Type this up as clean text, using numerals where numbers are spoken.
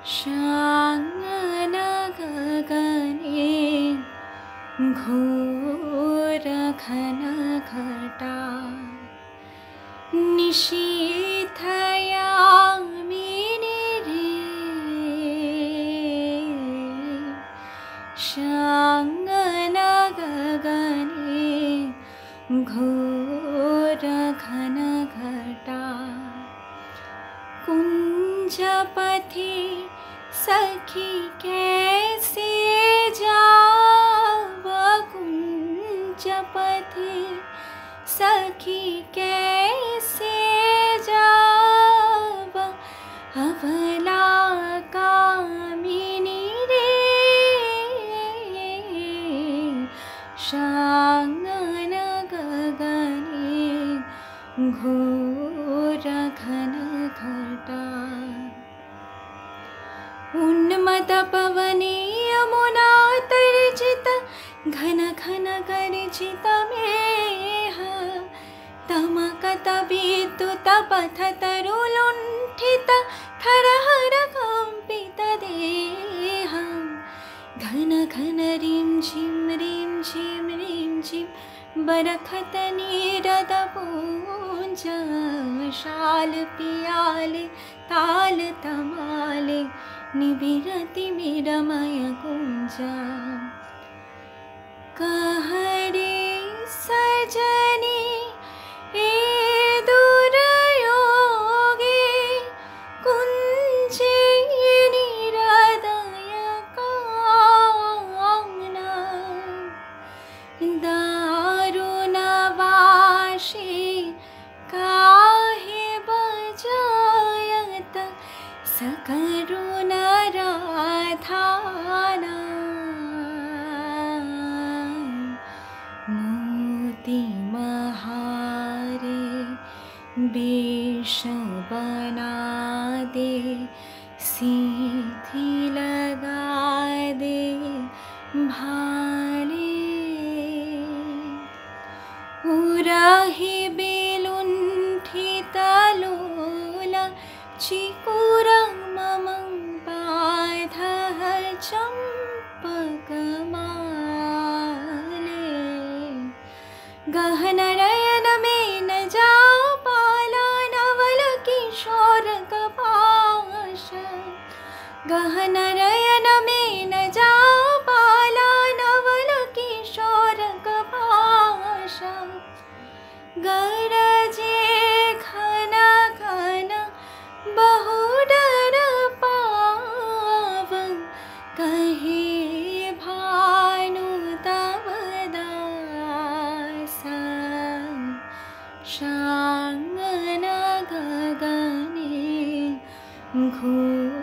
श्यामल गगने घोर घन घटा निशीथयामिनी रे श्यामल गगने घोर घन घटा कुंजपथि सखी कैसे जाव कुंजपथि सखी कैसे जाव अबला कामिनी रे श्यामल गगने घोर घन घटा उन्मत्त पवने यमुना तर्जित घन घन गर्जित मेह तमकत विद्युत पथ तरुलुण्ठित थरहर कंपित देह घन घन रिं झिं बरखत नीरद पूंज शाल पियाले ताल तमाले निबिरति मिरमय कुंज कहरे सजनी ए दुरयोगे कुंजे निरदय कामना दारुणवाशी काहे बजायत सकरुण राधाना मोती महारे वेश बना दे सीधी लगा दे भाले उराही बेलुंठित लोला चिकुर मम बाधः चंपकमाले गहन नयन में न जा पाला नवल किशोर कपाश गहन नयन में न जा पाला नवल किशोर कपाश गरजे घन घन बहु डर पावन कहे भानु तव दास श्यामल गगने घोर